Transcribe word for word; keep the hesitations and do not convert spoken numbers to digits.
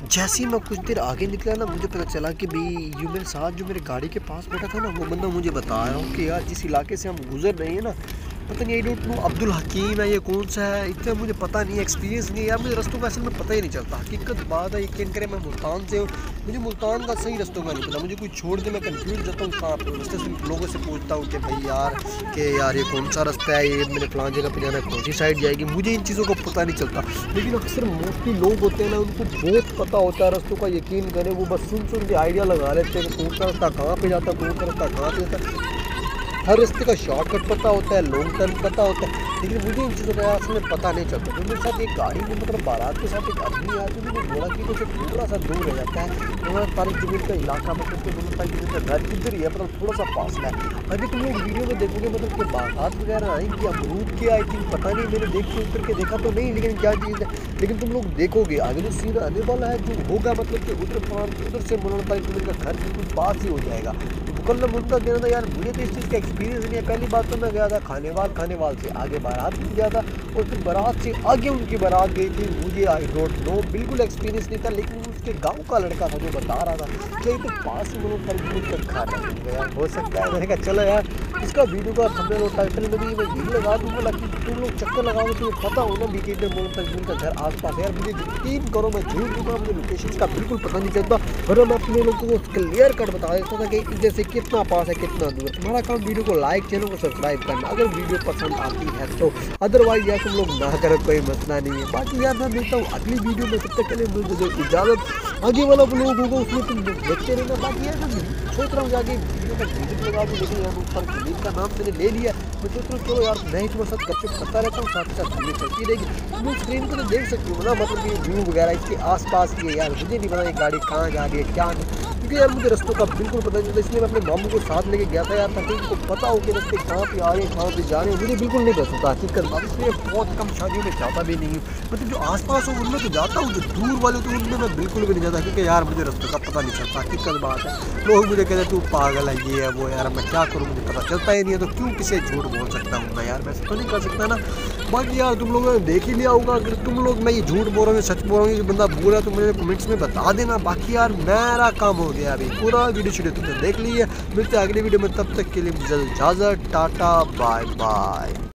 जैसे ही मैं कुछ देर आगे निकला ना, मुझे पता चला कि भाई ये मेरे साथ जो मेरे गाड़ी के पास बैठा था ना, वो बंदा मुझे बता रहा हूँ कि यार जिस इलाके से हम गुजर रहे हैं ना, पता नहीं I don't know Abdul Hakim है, ये कौन सा है, इतना मुझे पता नहीं है, एक्सपीरियंस नहीं है यार, मुझे रस्तों का असल में पता ही नहीं चलता। हकीकत बात है, यकीन करें मैं मुल्तान से हूँ, मुझे मुल्तान का सही रस्तों का नहीं पता, मुझे कोई छोड़ दे मैं कंफ्यूज जाता हूँ कहाँ पर। रस्ते से लोगों से पूछता हूँ कि भाई यार कि यार ये कौन सा रास्ता है, ये मैंने फलां जगह पर जाना है, कौन सी साइड जाएगी, मुझे इन चीज़ों का पता नहीं चलता। लेकिन अक्सर मोस्टली लोग होते हैं ना, उनको बहुत पता होता है रस्तों का, यकीन करें वो बस सुन सुन के आइडिया लगा लेते हैं कि कौन सा रास्ता कहाँ पे जाता है, कौन सा रास्ता कहाँ पे जाता है। हर रास्ते का शॉर्टकट पता होता है, लॉन्ग टर्म पता होता है, लेकिन मुझे इन चीज़ों का असल में पता नहीं चलता। तो मेरे साथ एक गाड़ी में मतलब बारात के साथ एक आदमी आया, तो मुझे बोला कि मुझे थोड़ा सा दूर रह जाता है, उन्होंने तारिक जमीन का इलाका मतलब कि दोनों तारिक जमीन का घर इधर ही है, मतलब थोड़ा सा फासला है। अभी तुम लोग वीडियो में देखोगे मतलब कि बारात वगैरह आएंगी, अमरूद के आई थिंक पता नहीं, मैंने देख के उतर के देखा तो नहीं, लेकिन क्या चीज़ है, लेकिन तुम लोग देखोगे आगे जो सीन आने वाला है जो होगा, मतलब कि उधर उधर से मुन्ना तारिक जमीन का घर बिल्कुल पास ही हो जाएगा। कल मुद्दा कहना था यार मुझे तो इस चीज़ का एक्सपीरियंस नहीं है। पहली बात तो मैं गया था खानेवाल, खानेवाल से आगे बारात भी गया था, और फिर बारात से आगे उनकी बारात गई थी। मुझे आई डोंट नो, बिल्कुल एक्सपीरियंस नहीं था, लेकिन उसके गांव का लड़का था जो बता रहा था कि तो पास ही मुझे पर खा रहा है, हो सकता है। मैंने कहा चलो यार इसका वीडियो का थंबनेल और टाइटल में भी मैं यही लगा दूँगा, ताकि तुम लोग चक्कर लगाओ तो पता हो ना भी कि इधर मोहन तजमीन का घर आस पास है। यार मुझे यकीन करो मैं झूठ दूँगा, मुझे लोकेशन का बिल्कुल पता नहीं चलता, और मैं अपने लोगों को क्लियर कट बता देता था कि इधर से कितना पास है कितना दूर। तुम्हारा काम वीडियो को लाइक, चैनल को सब्सक्राइब करना अगर वीडियो पसंद आती है तो, अदरवाइज यार तुम लोग ना करो कोई मसला नहीं है। बाकी यार मैं मिलता हूँ अगली वीडियो में, तब तक के लिए मुझे दो इजाज़त। आगे वाला ब्लॉग होगा उसमें तुम देखते रहना। बाकी यार मैं सोच रहा हूँ आगे वीडियो का म्यूजिक लगा दूँ, लेकिन यार ऊपर जमीन का नाम मैंने ले लिया, मैं सोच रहा हूँ चलो यार मैं ही तुम्हारे साथ गपशप करता रहता हूँ, साथ साथ वीडियो चलती रहेगी। तुम लोग स्क्रीन पर तो देख सकते हो ना, मतलब ये व्यू वगैरह इसके आस पास की है। यार मुझे नहीं पता ये गाड़ी कहाँ जा रही है क्या नहीं, क्योंकि यार मुझे रस्तों का बिल्कुल पता नहीं चलता, इसलिए मैं अपने मामू को साथ लेके गया था यार, ताकि उनको पता हो कि रस्ते कहाँ पे आ रहे हैं कहाँ पे जा रहे हैं। मुझे बिल्कुल नहीं पता था हकीकत बात, इसलिए बहुत कम शादियों में जाता भी नहीं हूँ। मतलब जो आसपास हो उनमें तो जाता हूँ, जो दूर वाले तो उनमें मैं बिल्कुल भी नहीं जाता, क्योंकि यार मुझे रस्तों का पता नहीं चलता। हकीकत बात है, लोग मुझे कहते हैं तू पागल है ये है वो, यार मैं क्या करूँ, मुझे पता चलता ही नहीं है, तो क्यों किसे झूठ बोल सकता हूँ मैं यार, वैसे तो नहीं कर सकता ना। बाकी यार तुम लोगों ने देख ही लिया होगा, अगर तुम लोग मैं ये झूठ बोल रहा हूँ सच बोल रहा हूँ, ये बंदा बोल रहा है तो मुझे कमेंट्स में बता देना। बाकी यार मेरा काम हो गया, अभी पूरा वीडियो शीडियो तुमने देख ली है। मिलते हैं अगली वीडियो में, तब तक के लिए मुझे इजाज़त, टाटा बाय बाय।